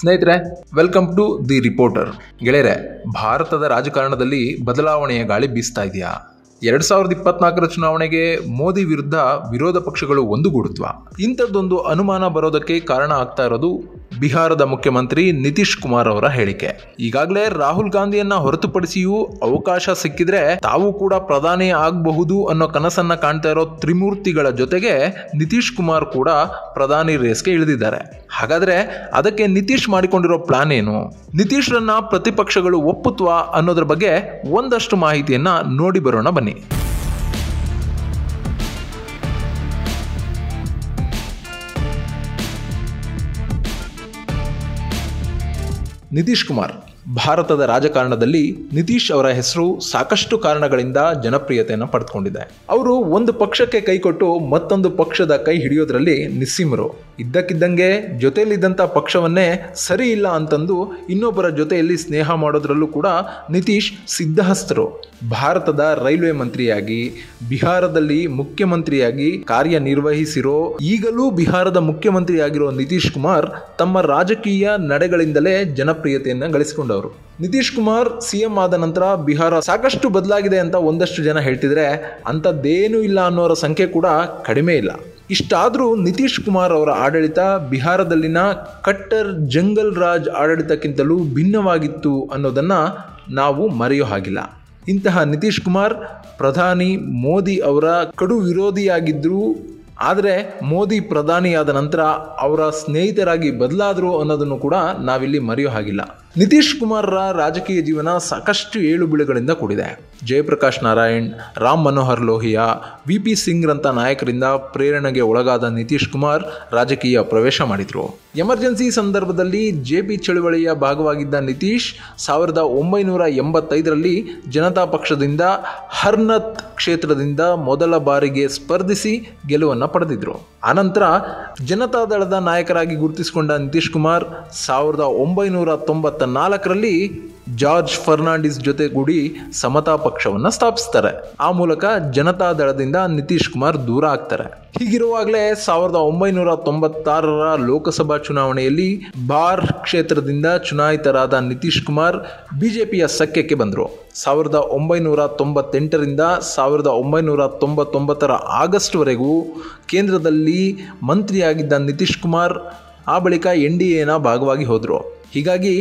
ಸ್ನೇಹಿತರೆ, welcome to the reporter. ಗೆಳೆಯರೆ, ಭಾರತದ ರಾಜಕಾರಣದಲ್ಲಿ ಬದಲಾವಣೆಯ ಗಾಳಿ ಬೀಸ್ತಾ ಇದೆಯಾ? 2024ರ ಚುನಾವಣೆಗೆ ಮೋದಿ ವಿರುದ್ಧ ವಿರೋಧ ಪಕ್ಷಗಳು ಒಂದುಗೂಡುತ್ತವಾ? ಇಂಥದ್ದೊಂದು ಅನುಮಾನ ಬರೋದಕ್ಕೆ ಕಾರಣ ಆಗ್ತಾ ಇರೋದು ಬಿಹಾರದ ಮುಖ್ಯಮಂತ್ರಿ ನಿತೀಶ್ ಕುಮಾರ್ ಅವರ ಹೇಳಿಕೆ. ಈಗಾಗಲೇ ರಾಹುಲ್ ಗಾಂಧಿಯನ್ನ ಹೊರತುಪಡಿಸಿಯೂ ಅವಕಾಶ ಸಿಕ್ಕಿದ್ರೆ ತಾವು ಕೂಡ ಪ್ರಧಾನಿ ಆಗಬಹುದು ಅನ್ನೋ ಕನಸನ್ನ ಕಾಣ್ತಾ ಇರೋ ತ್ರಿಮೂರ್ತಿಗಳ ಜೊತೆಗೆ ನಿತೀಶ್ ಕುಮಾರ್ ಕೂಡ ಪ್ರಧಾನಿ ರೇಸ್ಗೆ ಇಳಿದಿದ್ದಾರೆ. ಹಾಗಾದ್ರೆ ಅದಕ್ಕೆ ನಿತೀಶ್ ಮಾಡಿಕೊಂಡಿರೋ ಪ್ಲಾನ್ ಏನು? ನಿತೀಶ್ರನ್ನ ಪ್ರತಿಪಕ್ಷಗಳು ಒಪ್ಪುತ್ವಾ ಅನ್ನೋದ್ರ ಬಗ್ಗೆ ಒಂದಷ್ಟು ಮಾಹಿತಿಯನ್ನ ನೋಡಿ ಬರೋಣ ಬನ್ನಿ. ನಿತೀಶ್ ಕುಮಾರ್ ಭಾರತದ ರಾಜಕಾರಣದಲ್ಲಿ ನಿತೀಶ್ ಅವರ ಹೆಸರು ಸಾಕಷ್ಟು ಕಾರಣಗಳಿಂದ ಜನಪ್ರಿಯತೆಯನ್ನು ಪಡೆದುಕೊಂಡಿದೆ. ಅವರು ಒಂದು ಪಕ್ಷಕ್ಕೆ ಕೈಕೊಟ್ಟು ಮತ್ತೊಂದು ಪಕ್ಷದ ಕೈ ಹಿಡಿಯೋದ್ರಲ್ಲಿ ನಿಸ್ಸೀಮರು. ಇದ್ದಕ್ಕಿದ್ದಂಗೆ ಜೊತೆಯಲ್ಲಿದ್ದಂಥ ಪಕ್ಷವನ್ನೇ ಸರಿ ಇಲ್ಲ ಅಂತಂದು ಇನ್ನೊಬ್ಬರ ಜೊತೆಯಲ್ಲಿ ಸ್ನೇಹ ಮಾಡೋದ್ರಲ್ಲೂ ಕೂಡ ನಿತೀಶ್ ಸಿದ್ಧಹಸ್ತರು. ಭಾರತದ ರೈಲ್ವೆ ಮಂತ್ರಿಯಾಗಿ, ಬಿಹಾರದಲ್ಲಿ ಮುಖ್ಯಮಂತ್ರಿಯಾಗಿ ಕಾರ್ಯನಿರ್ವಹಿಸಿರೋ, ಈಗಲೂ ಬಿಹಾರದ ಮುಖ್ಯಮಂತ್ರಿಯಾಗಿರೋ ನಿತೀಶ್ ಕುಮಾರ್ ತಮ್ಮ ರಾಜಕೀಯ ನಡೆಗಳಿಂದಲೇ ಜನಪ್ರಿಯತೆಯನ್ನು ಗಳಿಸಿಕೊಂಡವರು. ನಿತೀಶ್ ಕುಮಾರ್ ಸಿಎಂ ಆದ ನಂತರ ಬಿಹಾರ ಸಾಕಷ್ಟು ಬದಲಾಗಿದೆ ಅಂತ ಒಂದಷ್ಟು ಜನ ಹೇಳ್ತಿದ್ರೆ ಅಂಥದ್ದೇನೂ ಇಲ್ಲ ಅನ್ನೋರ ಸಂಖ್ಯೆ ಕೂಡ ಕಡಿಮೆ ಇಲ್ಲ. ಇಷ್ಟಾದರೂ ನಿತೀಶ್ ಕುಮಾರ್ ಅವರ ಆಡಳಿತ ಬಿಹಾರದಲ್ಲಿನ ಕಟ್ಟರ್ ಜಂಗಲ್ ರಾಜ್ ಆಡಳಿತಕ್ಕಿಂತಲೂ ಭಿನ್ನವಾಗಿತ್ತು ಅನ್ನೋದನ್ನ ನಾವು ಮರೆಯೋ ಹಾಗಿಲ್ಲ. ಇಂತಹ ನಿತೀಶ್ ಕುಮಾರ್ ಪ್ರಧಾನಿ ಮೋದಿ ಅವರ ಕಡು ವಿರೋಧಿಯಾಗಿದ್ದರು. ಆದರೆ ಮೋದಿ ಪ್ರಧಾನಿಯಾದ ನಂತರ ಅವರ ಸ್ನೇಹಿತರಾಗಿ ಬದಲಾದರು ಅನ್ನೋದನ್ನು ಕೂಡ ನಾವಿಲ್ಲಿ ಮರೆಯೋ ಹಾಗಿಲ್ಲ. ನಿತೀಶ್ ಕುಮಾರ್ರ ರಾಜಕೀಯ ಜೀವನ ಸಾಕಷ್ಟು ಏಳು ಬೀಳುಗಳಿಂದ ಕೂಡಿದೆ. ಜಯಪ್ರಕಾಶ್ ನಾರಾಯಣ್, ರಾಮ್ ಮನೋಹರ್ ಲೋಹಿಯಾ, VP ಸಿಂಗ್ರಂಥ ನಾಯಕರಿಂದ ಪ್ರೇರಣೆಗೆ ಒಳಗಾದ ನಿತೀಶ್ ಕುಮಾರ್ ರಾಜಕೀಯ ಪ್ರವೇಶ ಮಾಡಿದರು. ಎಮರ್ಜೆನ್ಸಿ ಸಂದರ್ಭದಲ್ಲಿ JP ಚಳುವಳಿಯ ಭಾಗವಾಗಿದ್ದ ನಿತೀಶ್ 1985ರಲ್ಲಿ ಜನತಾ ಪಕ್ಷದಿಂದ ಹರ್ನತ್ ಕ್ಷೇತ್ರದಿಂದ ಮೊದಲ ಬಾರಿಗೆ ಸ್ಪರ್ಧಿಸಿ ಗೆಲುವನ್ನು ಪಡೆದಿದ್ರು. ಆನಂತರ ಜನತಾದಳದ ನಾಯಕರಾಗಿ ಗುರುತಿಸಿಕೊಂಡ ನಿತೀಶ್ ಕುಮಾರ್ 1994ರಲ್ಲಿ ಜಾರ್ಜ್ ಫರ್ನಾಂಡಿಸ್ ಜೊತೆಗೂಡಿ ಸಮತಾ ಪಕ್ಷವನ್ನು ಸ್ಥಾಪಿಸ್ತಾರೆ. ಆ ಮೂಲಕ ಜನತಾದಳದಿಂದ ನಿತೀಶ್ ಕುಮಾರ್ ದೂರ ಆಗ್ತಾರೆ. ಹೀಗಿರುವಾಗಲೇ 1996ರ ಲೋಕಸಭಾ ಚುನಾವಣೆಯಲ್ಲಿ ಬಾರ್ ಕ್ಷೇತ್ರದಿಂದ ಚುನಾಯಿತರಾದ ನಿತೀಶ್ ಕುಮಾರ್ ಬಿಜೆಪಿಯ ಸಖ್ಯಕ್ಕೆ ಬಂದರು. 1998ರಿಂದ 1999ರ ಆಗಸ್ಟ್ವರೆಗೂ ಕೇಂದ್ರದಲ್ಲಿ ಮಂತ್ರಿಯಾಗಿದ್ದ ನಿತೀಶ್ ಕುಮಾರ್ ಆ ಬಳಿಕ NDAನ ಭಾಗವಾಗಿ ಹೋದರು. ಹೀಗಾಗಿ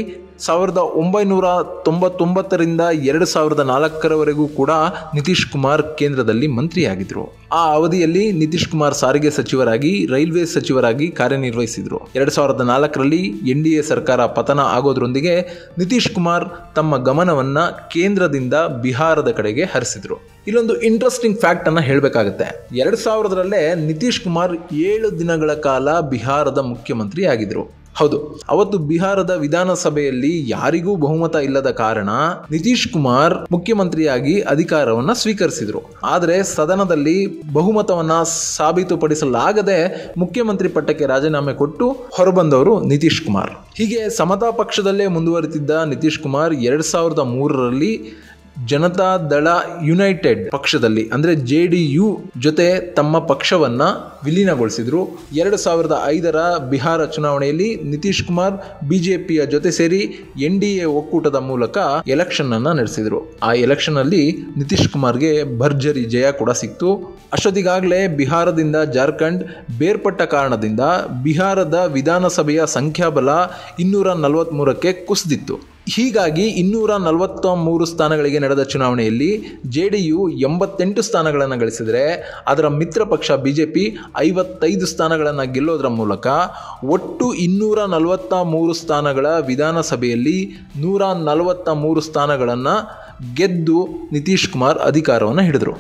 1999ರಿಂದ 2004ರವರೆಗೂ ಕೂಡ ನಿತೀಶ್ ಕುಮಾರ್ ಕೇಂದ್ರದಲ್ಲಿ ಮಂತ್ರಿಯಾಗಿದ್ದರು. ಆ ಅವಧಿಯಲ್ಲಿ ನಿತೀಶ್ ಕುಮಾರ್ ಸಾರಿಗೆ ಸಚಿವರಾಗಿ, ರೈಲ್ವೆ ಸಚಿವರಾಗಿ ಕಾರ್ಯನಿರ್ವಹಿಸಿದರು. 2004ರಲ್ಲಿ NDA ಸರ್ಕಾರ ಪತನ ಆಗೋದ್ರೊಂದಿಗೆ ನಿತೀಶ್ ಕುಮಾರ್ ತಮ್ಮ ಗಮನವನ್ನು ಕೇಂದ್ರದಿಂದ ಬಿಹಾರದ ಕಡೆಗೆ ಹರಿಸಿದರು. ಇಲ್ಲೊಂದು ಇಂಟ್ರೆಸ್ಟಿಂಗ್ ಫ್ಯಾಕ್ಟ್ ಅನ್ನು ಹೇಳಬೇಕಾಗುತ್ತೆ. 2000ರಲ್ಲೇ ನಿತೀಶ್ ಕುಮಾರ್ 7 ದಿನಗಳ ಕಾಲ ಬಿಹಾರದ ಮುಖ್ಯಮಂತ್ರಿ ಆಗಿದ್ರು. ಹೌದು, ಅವತ್ತು ಬಿಹಾರದ ವಿಧಾನಸಭೆಯಲ್ಲಿ ಯಾರಿಗೂ ಬಹುಮತ ಇಲ್ಲದ ಕಾರಣ ನಿತೀಶ್ ಕುಮಾರ್ ಮುಖ್ಯಮಂತ್ರಿಯಾಗಿ ಅಧಿಕಾರವನ್ನು ಸ್ವೀಕರಿಸಿದರು. ಆದರೆ ಸದನದಲ್ಲಿ ಬಹುಮತವನ್ನ ಸಾಬೀತುಪಡಿಸಲಾಗದೆ ಮುಖ್ಯಮಂತ್ರಿ ಪಟ್ಟಕ್ಕೆ ರಾಜೀನಾಮೆ ಕೊಟ್ಟು ಹೊರಬಂದವರು ನಿತೀಶ್ ಕುಮಾರ್. ಹೀಗೆ ಸಮತಾ ಪಕ್ಷದಲ್ಲೇ ಮುಂದುವರಿತಿದ್ದ ನಿತೀಶ್ ಕುಮಾರ್ 2003ರಲ್ಲಿ ಜನತಾದಳ ಯುನೈಟೆಡ್ ಪಕ್ಷದಲ್ಲಿ ಅಂದರೆ JDU ಜೊತೆ ತಮ್ಮ ಪಕ್ಷವನ್ನ ವಿಲೀನಗೊಳಿಸಿದ್ರು. 2005ರ ಬಿಹಾರ ಚುನಾವಣೆಯಲ್ಲಿ ನಿತೀಶ್ ಕುಮಾರ್ ಬಿಜೆಪಿಯ ಜೊತೆ ಸೇರಿ NDA ಒಕ್ಕೂಟದ ಮೂಲಕ ಎಲೆಕ್ಷನ್ ಅನ್ನ ನಡೆಸಿದ್ರು. ಆ ಎಲೆಕ್ಷನ್ ಅಲ್ಲಿ ನಿತೀಶ್ ಕುಮಾರ್ಗೆ ಭರ್ಜರಿ ಜಯ ಕೂಡ ಸಿಕ್ತು. ಅಷ್ಟೊತ್ತಿಗಾಗಲೇ ಬಿಹಾರದಿಂದ ಜಾರ್ಖಂಡ್ ಬೇರ್ಪಟ್ಟ ಕಾರಣದಿಂದ ಬಿಹಾರದ ವಿಧಾನಸಭೆಯ ಸಂಖ್ಯಾಬಲ 243ಕ್ಕೆ ಕುಸಿದಿತ್ತು. ಹೀಗಾಗಿ 243 ಸ್ಥಾನಗಳಿಗೆ ನಡೆದ ಚುನಾವಣೆಯಲ್ಲಿ JDU 88 ಸ್ಥಾನಗಳನ್ನು ಗಳಿಸಿದರೆ ಅದರ ಮಿತ್ರ ಪಕ್ಷ ಬಿಜೆಪಿ 55 ಸ್ಥಾನಗಳನ್ನು ಗೆಲ್ಲೋದರ ಮೂಲಕ ಒಟ್ಟು 243 ಸ್ಥಾನಗಳ ವಿಧಾನಸಭೆಯಲ್ಲಿ 143 ಸ್ಥಾನಗಳನ್ನು ಗೆದ್ದು ನಿತೀಶ್ ಕುಮಾರ್ ಅಧಿಕಾರವನ್ನು ಹಿಡಿದರು.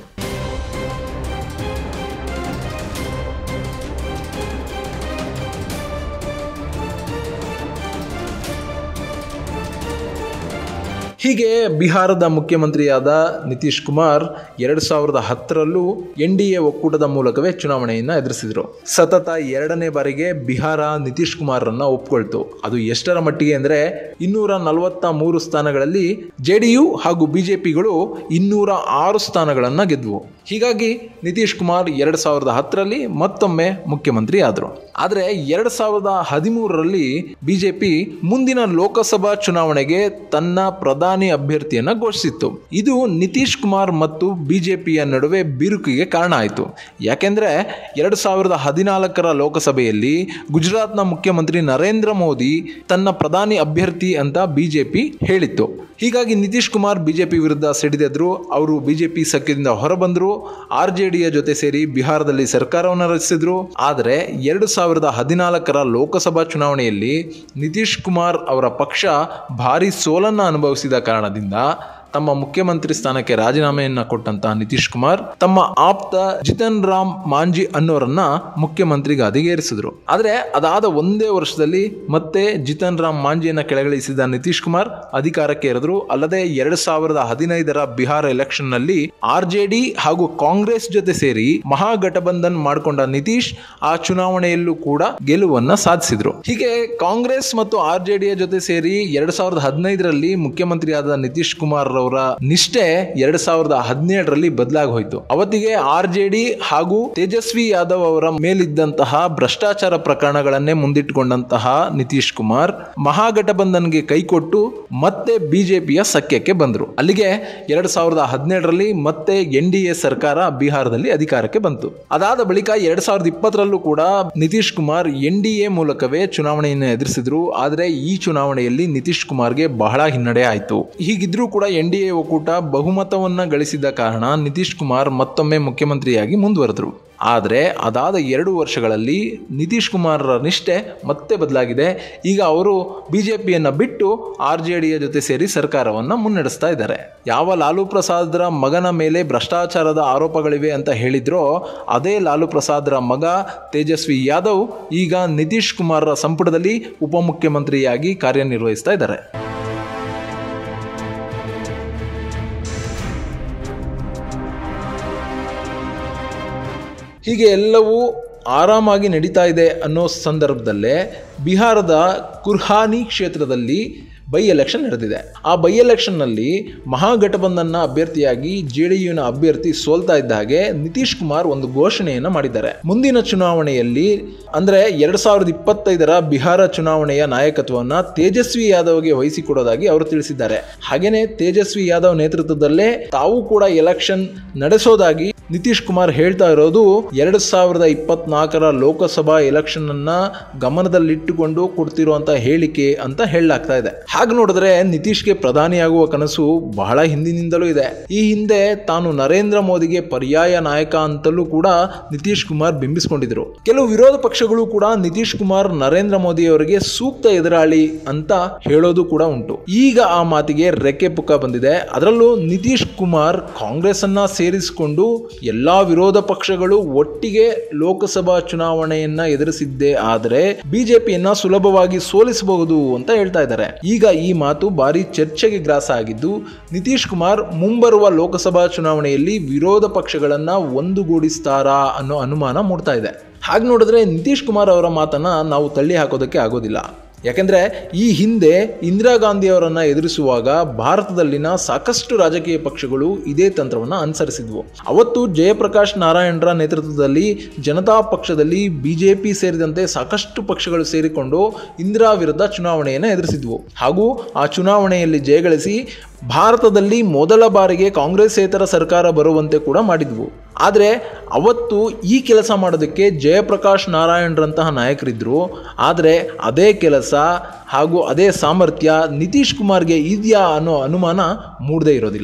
ಹೀಗೆ ಬಿಹಾರದ ಮುಖ್ಯಮಂತ್ರಿಯಾದ ನಿತೀಶ್ ಕುಮಾರ್ 2010ರಲ್ಲೂ NDA ಒಕ್ಕೂಟದ ಮೂಲಕವೇ ಚುನಾವಣೆಯನ್ನ ಎದುರಿಸಿದ್ರು. ಸತತ 2ನೇ ಬಾರಿಗೆ ಬಿಹಾರ ನಿತೀಶ್ ಕುಮಾರ್ರನ್ನ ಒಪ್ಕೊಳ್ತು. ಅದು ಎಷ್ಟರ ಮಟ್ಟಿಗೆ ಅಂದ್ರೆ 243 ಸ್ಥಾನಗಳಲ್ಲಿ JDU ಹಾಗೂ ಬಿಜೆಪಿಗಳು 206 ಸ್ಥಾನಗಳನ್ನ ಗೆದ್ವು. ಹೀಗಾಗಿ ನಿತೀಶ್ ಕುಮಾರ್ 2010ರಲ್ಲಿ ಮತ್ತೊಮ್ಮೆ ಮುಖ್ಯಮಂತ್ರಿ ಆದರು. ಆದರೆ 2013ರಲ್ಲಿ ಬಿಜೆಪಿ ಮುಂದಿನ ಲೋಕಸಭಾ ಚುನಾವಣೆಗೆ ತನ್ನ ಪ್ರಧಾನಿ ಅಭ್ಯರ್ಥಿಯನ್ನ ಘೋಷಿಸಿತ್ತು. ಇದು ನಿತೀಶ್ ಕುಮಾರ್ ಮತ್ತು ಬಿಜೆಪಿಯ ನಡುವೆ ಬಿರುಕಿಗೆ ಕಾರಣ ಆಯಿತು. ಯಾಕೆಂದ್ರೆ 2014ರ ಲೋಕಸಭೆಯಲ್ಲಿ ಗುಜರಾತ್ನ ಮುಖ್ಯಮಂತ್ರಿ ನರೇಂದ್ರ ಮೋದಿ ತನ್ನ ಪ್ರಧಾನಿ ಅಭ್ಯರ್ಥಿ ಅಂತ ಬಿಜೆಪಿ ಹೇಳಿತ್ತು. ಹೀಗಾಗಿ ನಿತೀಶ್ ಕುಮಾರ್ ಬಿಜೆಪಿ ವಿರುದ್ಧ ಸಿಡಿದೆದ್ರು. ಅವರು ಬಿಜೆಪಿ ಸಖ್ಯದಿಂದ ಹೊರಬಂದರು. RJDಯ ಜೊತೆ ಸೇರಿ ಬಿಹಾರದಲ್ಲಿ ಸರ್ಕಾರವನ್ನು ರಚಿಸಿದ್ರು. ಆದರೆ 2014ರ ಲೋಕಸಭಾ ಚುನಾವಣೆಯಲ್ಲಿ ನಿತೀಶ್ ಕುಮಾರ್ ಅವರ ಪಕ್ಷ ಭಾರೀ ಸೋಲನ್ನು ಅನುಭವಿಸಿದ ಕಾರಣದಿಂದ ತಮ್ಮ ಮುಖ್ಯಮಂತ್ರಿ ಸ್ಥಾನಕ್ಕೆ ರಾಜೀನಾಮೆಯನ್ನ ಕೊಟ್ಟಂತಹ ನಿತೀಶ್ ಕುಮಾರ್ ತಮ್ಮ ಆಪ್ತ ಜಿತನ್ ರಾಮ್ ಮಾಂಜಿ ಅನ್ನೋರನ್ನ ಮುಖ್ಯಮಂತ್ರಿ ಗಾದಿಗೆ ಏರಿಸಿದ್ರು. ಆದರೆ ಅದಾದ ಒಂದೇ ವರ್ಷದಲ್ಲಿ ಮತ್ತೆ ಜಿತನ್ ರಾಮ್ ಮಾಂಜಿಯನ್ನ ಕೆಳಗಿಳಿಸಿದ ನಿತೀಶ್ ಕುಮಾರ್ ಅಧಿಕಾರಕ್ಕೆ ಏರಿದ್ರು. ಅಲ್ಲದೆ 2015ರ ಬಿಹಾರ ಎಲೆಕ್ಷನ್ ನಲ್ಲಿ RJD ಹಾಗೂ ಕಾಂಗ್ರೆಸ್ ಜೊತೆ ಸೇರಿ ಮಹಾಗಠಬಂಧನ್ ಮಾಡಿಕೊಂಡ ನಿತೀಶ್ ಆ ಚುನಾವಣೆಯಲ್ಲೂ ಕೂಡ ಗೆಲುವನ್ನ ಸಾಧಿಸಿದ್ರು. ಹೀಗೆ ಕಾಂಗ್ರೆಸ್ ಮತ್ತು RJDಯ ಜೊತೆ ಸೇರಿ 2015ರಲ್ಲಿ ಮುಖ್ಯಮಂತ್ರಿಯಾದ ನಿತೀಶ್ ಕುಮಾರ್ ಅವರ ನಿಷ್ಠೆ 2017ರಲ್ಲಿ ಬದಲಾಗಿ ಹೋಯಿತು. ಅವತ್ತಿಗೆ RJD ಹಾಗೂ ತೇಜಸ್ವಿ ಯಾದವ್ ಅವರ ಮೇಲಿದ್ದಂತಹ ಭ್ರಷ್ಟಾಚಾರ ಪ್ರಕರಣಗಳನ್ನೇ ಮುಂದಿಟ್ಟುಕೊಂಡಂತಹ ನಿತೀಶ್ ಕುಮಾರ್ ಮಹಾಗಠಬಂಧನ್ಗೆ ಕೈಕೊಟ್ಟು ಮತ್ತೆ ಬಿಜೆಪಿಯ ಸಖ್ಯಕ್ಕೆ ಬಂದರು. ಅಲ್ಲಿಗೆ 2017ರಲ್ಲಿ ಮತ್ತೆ NDA ಸರ್ಕಾರ ಬಿಹಾರದಲ್ಲಿ ಅಧಿಕಾರಕ್ಕೆ ಬಂತು. ಅದಾದ ಬಳಿಕ 2020ರಲ್ಲೂ ಕೂಡ ನಿತೀಶ್ ಕುಮಾರ್ NDA ಮೂಲಕವೇ ಚುನಾವಣೆಯನ್ನು ಎದುರಿಸಿದ್ರು. ಆದರೆ ಈ ಚುನಾವಣೆಯಲ್ಲಿ ನಿತೀಶ್ ಕುಮಾರ್ಗೆ ಬಹಳ ಹಿನ್ನಡೆ ಆಯಿತು. ಹೀಗಿದ್ರೂ ಕೂಡ NDA ಒಕ್ಕೂಟ ಬಹುಮತವನ್ನ ಗಳಿಸಿದ ಕಾರಣ ನಿತೀಶ್ ಕುಮಾರ್ ಮತ್ತೊಮ್ಮೆ ಮುಖ್ಯಮಂತ್ರಿಯಾಗಿ ಮುಂದುವರೆದರು. ಆದರೆ ಅದಾದ 2 ವರ್ಷಗಳಲ್ಲಿ ನಿತೀಶ್ ಕುಮಾರ್ರ ನಿಷ್ಠೆ ಮತ್ತೆ ಬದಲಾಗಿದೆ. ಈಗ ಅವರು ಬಿಜೆಪಿಯನ್ನು ಬಿಟ್ಟು RJDಯ ಜೊತೆ ಸೇರಿ ಸರ್ಕಾರವನ್ನು ಮುನ್ನಡೆಸ್ತಾ ಇದ್ದಾರೆ. ಯಾವ ಲಾಲು ಪ್ರಸಾದ್ರ ಮಗನ ಮೇಲೆ ಭ್ರಷ್ಟಾಚಾರದ ಆರೋಪಗಳಿವೆ ಅಂತ ಹೇಳಿದ್ರೋ ಅದೇ ಲಾಲು ಪ್ರಸಾದ್ರ ಮಗ ತೇಜಸ್ವಿ ಯಾದವ್ ಈಗ ನಿತೀಶ್ ಕುಮಾರ್ರ ಸಂಪುಟದಲ್ಲಿ ಉಪಮುಖ್ಯಮಂತ್ರಿಯಾಗಿ ಕಾರ್ಯನಿರ್ವಹಿಸ್ತಾ ಇದ್ದಾರೆ. ಹೀಗೆ ಎಲ್ಲವೂ ಆರಾಮಾಗಿ ನಡೀತಾ ಇದೆ ಅನ್ನೋ ಸಂದರ್ಭದಲ್ಲೇ ಬಿಹಾರದ ಕುರ್ಹಾನಿ ಕ್ಷೇತ್ರದಲ್ಲಿ ಬೈ ಎಲೆಕ್ಷನ್ ನಡೆದಿದೆ. ಆ ಬೈ ಎಲೆಕ್ಷನ್ನಲ್ಲಿ ಮಹಾಗಠಬಂಧನ್ನ ಅಭ್ಯರ್ಥಿಯಾಗಿ JDUನ ಅಭ್ಯರ್ಥಿ ಸೋಲ್ತಾ ಇದ್ದ ಹಾಗೆ ನಿತೀಶ್ ಕುಮಾರ್ ಒಂದು ಘೋಷಣೆಯನ್ನು ಮಾಡಿದ್ದಾರೆ. ಮುಂದಿನ ಚುನಾವಣೆಯಲ್ಲಿ ಅಂದರೆ 2025ರ ಬಿಹಾರ ಚುನಾವಣೆಯ ನಾಯಕತ್ವವನ್ನು ತೇಜಸ್ವಿ ಯಾದವ್ಗೆ ವಹಿಸಿಕೊಡೋದಾಗಿ ಅವರು ತಿಳಿಸಿದ್ದಾರೆ. ಹಾಗೇನೆ ತೇಜಸ್ವಿ ಯಾದವ್ ನೇತೃತ್ವದಲ್ಲೇ ತಾವು ಕೂಡ ಎಲೆಕ್ಷನ್ ನಡೆಸೋದಾಗಿ ನಿತೀಶ್ ಕುಮಾರ್ ಹೇಳ್ತಾ ಇರೋದು 2024ರ ಲೋಕಸಭಾ ಎಲೆಕ್ಷನ್ ಅನ್ನ ಗಮನದಲ್ಲಿಟ್ಟುಕೊಂಡು ಕೊಡ್ತಿರುವಂತ ಹೇಳಿಕೆ ಅಂತ ಹೇಳಲಾಗ್ತಾ ಇದೆ. ಹಾಗೆ ನೋಡಿದ್ರೆ ನಿತೀಶ್ಗೆ ಪ್ರಧಾನಿಯಾಗುವ ಕನಸು ಬಹಳ ಹಿಂದಿನಿಂದಲೂ ಇದೆ. ಈ ಹಿಂದೆ ತಾನು ನರೇಂದ್ರ ಮೋದಿಗೆ ಪರ್ಯಾಯ ನಾಯಕ ಅಂತಲೂ ಕೂಡ ನಿತೀಶ್ ಕುಮಾರ್ ಬಿಂಬಿಸಿಕೊಂಡಿದ್ರು. ಕೆಲವು ವಿರೋಧ ಪಕ್ಷಗಳು ಕೂಡ ನಿತೀಶ್ ಕುಮಾರ್ ನರೇಂದ್ರ ಮೋದಿ ಅವರಿಗೆ ಸೂಕ್ತ ಎದುರಾಳಿ ಅಂತ ಹೇಳೋದು ಕೂಡ ಉಂಟು. ಈಗ ಆ ಮಾತಿಗೆ ರೆಕ್ಕೆ ಪುಕ್ಕ ಬಂದಿದೆ. ಅದರಲ್ಲೂ ನಿತೀಶ್ ಕುಮಾರ್ ಕಾಂಗ್ರೆಸ್ ಅನ್ನ ಸೇರಿಸಿಕೊಂಡು ಎಲ್ಲಾ ವಿರೋಧ ಪಕ್ಷಗಳು ಒಟ್ಟಿಗೆ ಲೋಕಸಭಾ ಚುನಾವಣೆಯನ್ನ ಎದುರಿಸಿದ್ದೇ ಆದರೆ ಬಿಜೆಪಿಯನ್ನ ಸುಲಭವಾಗಿ ಸೋಲಿಸಬಹುದು ಅಂತ ಹೇಳ್ತಾ ಇದ್ದಾರೆ. ಈಗ ಈ ಮಾತು ಭಾರಿ ಚರ್ಚೆಗೆ ಗ್ರಾಸ ಆಗಿದ್ದು ನಿತೀಶ್ ಕುಮಾರ್ ಮುಂಬರುವ ಲೋಕಸಭಾ ಚುನಾವಣೆಯಲ್ಲಿ ವಿರೋಧ ಪಕ್ಷಗಳನ್ನ ಒಂದುಗೂಡಿಸ್ತಾರಾ ಅನ್ನೋ ಅನುಮಾನ ಮೂಡ್ತಾ ಇದೆ. ಹಾಗೆ ನೋಡಿದ್ರೆ ನಿತೀಶ್ ಕುಮಾರ್ ಅವರ ಮಾತನ್ನ ನಾವು ತಳ್ಳಿ ಹಾಕೋದಕ್ಕೆ ಆಗೋದಿಲ್ಲ. ಯಾಕೆಂದರೆ ಈ ಹಿಂದೆ ಇಂದಿರಾ ಗಾಂಧಿ ಅವರನ್ನು ಎದುರಿಸುವಾಗ ಭಾರತದಲ್ಲಿನ ಸಾಕಷ್ಟು ರಾಜಕೀಯ ಪಕ್ಷಗಳು ಇದೇ ತಂತ್ರವನ್ನು ಅನುಸರಿಸಿದ್ವು. ಅವತ್ತು ಜಯಪ್ರಕಾಶ್ ನಾರಾಯಣರ ನೇತೃತ್ವದಲ್ಲಿ ಜನತಾ ಪಕ್ಷದಲ್ಲಿ ಬಿಜೆಪಿ ಸೇರಿದಂತೆ ಸಾಕಷ್ಟು ಪಕ್ಷಗಳು ಸೇರಿಕೊಂಡು ಇಂದಿರಾ ವಿರುದ್ಧ ಚುನಾವಣೆಯನ್ನು ಎದುರಿಸಿದ್ವು ಹಾಗೂ ಆ ಚುನಾವಣೆಯಲ್ಲಿ ಜಯಗಳಿಸಿ ಭಾರತದಲ್ಲಿ ಮೊದಲ ಬಾರಿಗೆ ಕಾಂಗ್ರೆಸ್ಸೇತರ ಸರ್ಕಾರ ಬರುವಂತೆ ಕೂಡ ಮಾಡಿದ್ವು. ಆದರೆ ಅವತ್ತು ಈ ಕೆಲಸ ಮಾಡೋದಕ್ಕೆ ಜಯಪ್ರಕಾಶ್ ನಾರಾಯಣರಂತಹ ನಾಯಕರಿದ್ದರು. ಆದರೆ ಅದೇ ಕೆಲಸ ಹಾಗೂ ಅದೇ ಸಾಮರ್ಥ್ಯ ನಿತೀಶ್ ಕುಮಾರ್ಗೆ ಇದೆಯಾ ಅನ್ನೋ ಅನುಮಾನ ಮೂಡದೇ ಇರೋದಿಲ್ಲ.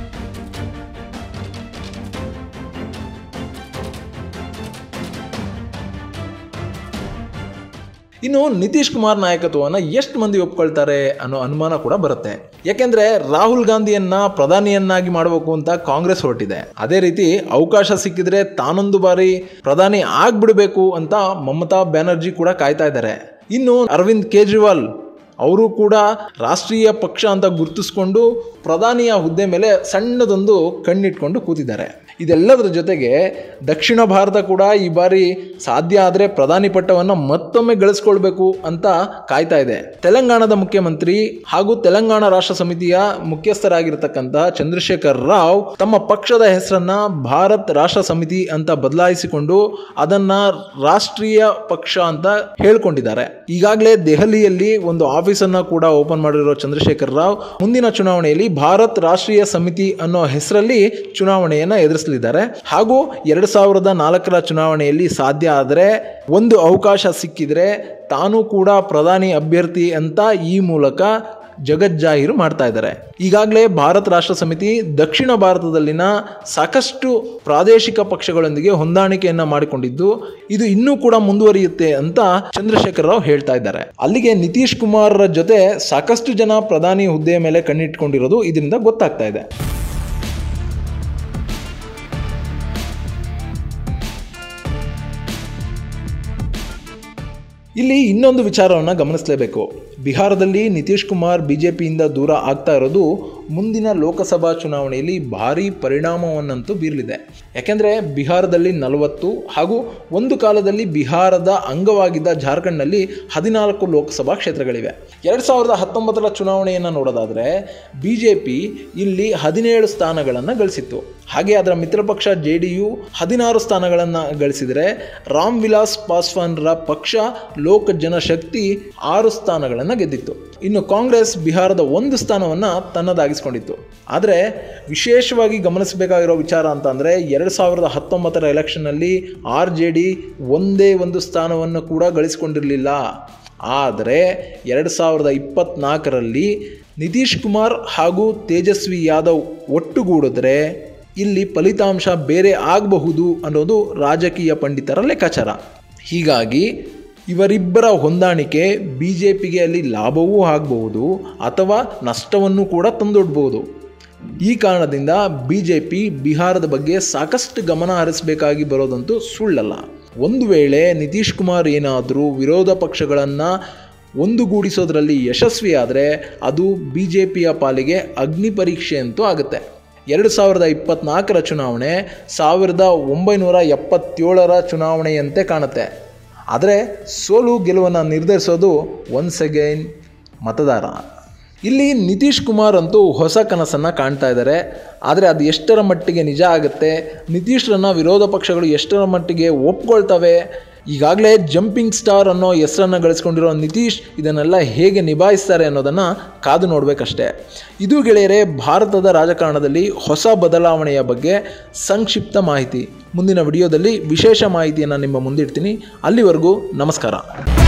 ಇನ್ನು ನಿತೀಶ್ ಕುಮಾರ್ ನಾಯಕತ್ವವನ್ನು ಎಷ್ಟು ಮಂದಿ ಒಪ್ಕೊಳ್ತಾರೆ ಅನ್ನೋ ಅನುಮಾನ ಕೂಡ ಬರುತ್ತೆ. ಯಾಕೆಂದ್ರೆ ರಾಹುಲ್ ಗಾಂಧಿಯನ್ನ ಪ್ರಧಾನಿಯನ್ನಾಗಿ ಮಾಡಬೇಕು ಅಂತ ಕಾಂಗ್ರೆಸ್ ಹೊರಟಿದೆ. ಅದೇ ರೀತಿ ಅವಕಾಶ ಸಿಕ್ಕಿದ್ರೆ ತಾನೊಂದು ಬಾರಿ ಪ್ರಧಾನಿ ಆಗ್ಬಿಡಬೇಕು ಅಂತ ಮಮತಾ ಬ್ಯಾನರ್ಜಿ ಕೂಡ ಕಾಯ್ತಾ ಇದ್ದಾರೆ. ಇನ್ನು ಅರವಿಂದ್ ಕೇಜ್ರಿವಾಲ್ ಅವರು ಕೂಡ ರಾಷ್ಟ್ರೀಯ ಪಕ್ಷ ಅಂತ ಗುರುತಿಸ್ಕೊಂಡು ಪ್ರಧಾನಿಯ ಹುದ್ದೆ ಮೇಲೆ ಸಣ್ಣದೊಂದು ಕಣ್ಣಿಟ್ಕೊಂಡು ಕೂತಿದ್ದಾರೆ. ಇದೆಲ್ಲದರ ಜೊತೆಗೆ ದಕ್ಷಿಣ ಭಾರತ ಕೂಡ ಈ ಬಾರಿ ಸಾಧ್ಯ ಆದರೆ ಪ್ರಧಾನಿ ಪಟ್ಟವನ್ನು ಮತ್ತೊಮ್ಮೆ ಗಳಿಸ್ಕೊಳ್ಬೇಕು ಅಂತ ಕಾಯ್ತಾ ಇದೆ. ತೆಲಂಗಾಣದ ಮುಖ್ಯಮಂತ್ರಿ ಹಾಗೂ ತೆಲಂಗಾಣ ರಾಷ್ಟ್ರ ಸಮಿತಿಯ ಮುಖ್ಯಸ್ಥರಾಗಿರ್ತಕ್ಕಂಥ ಚಂದ್ರಶೇಖರ್ ರಾವ್ ತಮ್ಮ ಪಕ್ಷದ ಹೆಸರನ್ನ ಭಾರತ್ ರಾಷ್ಟ್ರ ಸಮಿತಿ ಅಂತ ಬದಲಾಯಿಸಿಕೊಂಡು ಅದನ್ನ ರಾಷ್ಟ್ರೀಯ ಪಕ್ಷ ಅಂತ ಹೇಳ್ಕೊಂಡಿದ್ದಾರೆ. ಈಗಾಗಲೇ ದೆಹಲಿಯಲ್ಲಿ ಒಂದು ಆಫೀಸನ್ನು ಕೂಡ ಓಪನ್ ಮಾಡಿರೋ ಚಂದ್ರಶೇಖರ್ ರಾವ್ ಮುಂದಿನ ಚುನಾವಣೆಯಲ್ಲಿ ಭಾರತ್ ರಾಷ್ಟ್ರೀಯ ಸಮಿತಿ ಅನ್ನೋ ಹೆಸರಲ್ಲಿ ಚುನಾವಣೆಯನ್ನು ಎದುರಿಸಲಿದ್ದಾರೆ. ಹಾಗೂ 2004 ಚುನಾವಣೆಯಲ್ಲಿ ಸಾಧ್ಯ ಆದರೆ ಒಂದು ಅವಕಾಶ ಸಿಕ್ಕಿದ್ರೆ ತಾನು ಕೂಡ ಪ್ರಧಾನಿ ಅಭ್ಯರ್ಥಿ ಅಂತ ಈ ಮೂಲಕ ಜಗಜ್ಜಾಹೀರು ಮಾಡ್ತಾ ಇದ್ದಾರೆ. ಈಗಾಗಲೇ ಭಾರತ ರಾಷ್ಟ್ರ ಸಮಿತಿ ದಕ್ಷಿಣ ಭಾರತದಲ್ಲಿನ ಸಾಕಷ್ಟು ಪ್ರಾದೇಶಿಕ ಪಕ್ಷಗಳೊಂದಿಗೆ ಹೊಂದಾಣಿಕೆಯನ್ನ ಮಾಡಿಕೊಂಡಿದ್ದು ಇದು ಇನ್ನೂ ಕೂಡ ಮುಂದುವರಿಯುತ್ತೆ ಅಂತ ಚಂದ್ರಶೇಖರ್ ರಾವ್ ಹೇಳ್ತಾ ಇದ್ದಾರೆ. ಅಲ್ಲಿಗೆ ನಿತೀಶ್ ಕುಮಾರ್ ಜೊತೆ ಸಾಕಷ್ಟು ಜನ ಪ್ರಧಾನಿ ಹುದ್ದೆಯ ಮೇಲೆ ಕಣ್ಣಿಟ್ಕೊಂಡಿರೋದು ಇದರಿಂದ ಗೊತ್ತಾಗ್ತಾ ಇದೆ. ಇಲ್ಲಿ ಇನ್ನೊಂದು ವಿಚಾರವನ್ನು ಗಮನಿಸಲೇಬೇಕು. ಬಿಹಾರದಲ್ಲಿ ನಿತೀಶ್ ಕುಮಾರ್ ಬಿಜೆಪಿಯಿಂದ ದೂರ ಆಗ್ತಾ ಇರೋದು ಮುಂದಿನ ಲೋಕಸಭಾ ಚುನಾವಣೆಯಲ್ಲಿ ಭಾರೀ ಪರಿಣಾಮವನ್ನಂತೂ ಬೀರಲಿದೆ. ಯಾಕೆಂದರೆ ಬಿಹಾರದಲ್ಲಿ 40 ಹಾಗೂ ಒಂದು ಕಾಲದಲ್ಲಿ ಬಿಹಾರದ ಅಂಗವಾಗಿದ್ದ ಜಾರ್ಖಂಡ್ನಲ್ಲಿ 14 ಲೋಕಸಭಾ ಕ್ಷೇತ್ರಗಳಿವೆ. 2019 ಚುನಾವಣೆಯನ್ನು ನೋಡೋದಾದರೆ ಬಿಜೆಪಿ ಇಲ್ಲಿ 17 ಸ್ಥಾನಗಳನ್ನು ಗಳಿಸಿತ್ತು. ಹಾಗೆ ಅದರ ಮಿತ್ರಪಕ್ಷ JDU 16 ಸ್ಥಾನಗಳನ್ನು ಗಳಿಸಿದರೆ ರಾಮ್ ವಿಲಾಸ್ ಪಾಸ್ವಾನ್ರ ಪಕ್ಷ ಲೋಕ ಜನಶಕ್ತಿ 6 ಸ್ಥಾನಗಳನ್ನು ಗೆದ್ದಿತ್ತು. ಇನ್ನು ಕಾಂಗ್ರೆಸ್ ಬಿಹಾರದ 1 ಸ್ಥಾನವನ್ನು ತನ್ನದಾಗಿಸಿಕೊಂಡಿತ್ತು. ಆದರೆ ವಿಶೇಷವಾಗಿ ಗಮನಿಸಬೇಕಾಗಿರೋ ವಿಚಾರ ಅಂತ ಅಂದರೆ 2019 ಎಲೆಕ್ಷನ್ನಲ್ಲಿ RJD ಒಂದೇ ಒಂದು ಸ್ಥಾನವನ್ನು ಕೂಡ ಗಳಿಸಿಕೊಂಡಿರಲಿಲ್ಲ. ಆದರೆ 2024ರಲ್ಲಿ ನಿತೀಶ್ ಕುಮಾರ್ ಹಾಗೂ ತೇಜಸ್ವಿ ಯಾದವ್ ಒಟ್ಟುಗೂಡಿದ್ರೆ ಇಲ್ಲಿ ಫಲಿತಾಂಶ ಬೇರೆ ಆಗಬಹುದು ಅನ್ನೋದು ರಾಜಕೀಯ ಪಂಡಿತರ ಲೆಕ್ಕಾಚಾರ. ಹೀಗಾಗಿ ಇವರಿಬ್ಬರ ಹೊಂದಾಣಿಕೆ ಬಿಜೆಪಿಗೆ ಅಲ್ಲಿ ಲಾಭವೂ ಆಗಬಹುದು ಅಥವಾ ನಷ್ಟವನ್ನು ಕೂಡ ತಂದೊಡ್ಬೋದು. ಈ ಕಾರಣದಿಂದ ಬಿಜೆಪಿ ಬಿಹಾರದ ಬಗ್ಗೆ ಸಾಕಷ್ಟು ಗಮನ ಹರಿಸಬೇಕಾಗಿ ಬರೋದಂತೂ ಸುಳ್ಳಲ್ಲ. ಒಂದು ವೇಳೆ ನಿತೀಶ್ ಕುಮಾರ್ ಏನಾದರೂ ವಿರೋಧ ಪಕ್ಷಗಳನ್ನು ಒಂದುಗೂಡಿಸೋದ್ರಲ್ಲಿ ಯಶಸ್ವಿಯಾದರೆ ಅದು ಬಿಜೆಪಿಯ ಪಾಲಿಗೆ ಅಗ್ನಿ ಪರೀಕ್ಷೆ ಅಂತೂ ಆಗುತ್ತೆ. 2024 ಚುನಾವಣೆ 1977ರ ಚುನಾವಣೆಯಂತೆ ಕಾಣುತ್ತೆ. ಆದರೆ ಸೋಲು ಗೆಲುವನ್ನು ನಿರ್ಧರಿಸೋದು ಒನ್ಸ್ ಅಗೈನ್ ಮತದಾರ. ಇಲ್ಲಿ ನಿತೀಶ್ ಕುಮಾರ್ ಅಂತೂ ಹೊಸ ಕನಸನ್ನು ಕಾಣ್ತಾ ಇದ್ದಾರೆ. ಆದರೆ ಅದು ಎಷ್ಟರ ಮಟ್ಟಿಗೆ ನಿಜ ಆಗುತ್ತೆ, ನಿತೀಶ್ರನ್ನು ವಿರೋಧ ಪಕ್ಷಗಳು ಎಷ್ಟರ ಮಟ್ಟಿಗೆ ಒಪ್ಕೊಳ್ತವೆ, ಈಗಾಗಲೇ ಜಂಪಿಂಗ್ ಸ್ಟಾರ್ ಅನ್ನೋ ಹೆಸರನ್ನು ಗಳಿಸ್ಕೊಂಡಿರೋ ನಿತೀಶ್ ಇದನ್ನೆಲ್ಲ ಹೇಗೆ ನಿಭಾಯಿಸ್ತಾರೆ ಅನ್ನೋದನ್ನು ಕಾದು ನೋಡಬೇಕಷ್ಟೆ. ಇದು ಗೆಳೆಯರೇ ಭಾರತದ ರಾಜಕಾರಣದಲ್ಲಿ ಹೊಸ ಬದಲಾವಣೆಯ ಬಗ್ಗೆ ಸಂಕ್ಷಿಪ್ತ ಮಾಹಿತಿ. ಮುಂದಿನ ವಿಡಿಯೋದಲ್ಲಿ ವಿಶೇಷ ಮಾಹಿತಿಯನ್ನು ನಿಮ್ಮ ಮುಂದಿಡ್ತೀನಿ. ಅಲ್ಲಿವರೆಗೂ ನಮಸ್ಕಾರ.